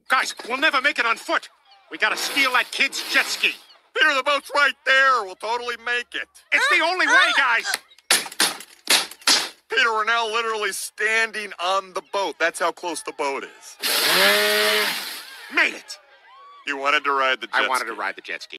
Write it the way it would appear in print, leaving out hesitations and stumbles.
Guys, we'll never make it on foot. We gotta steal that kid's jet ski. Peter, the boat's right there. We'll totally make it. It's the only way, guys. Peter, we're now literally standing on the boat. That's how close the boat is. Made it. You wanted to ride the jet ski. I wanted to ride the jet ski.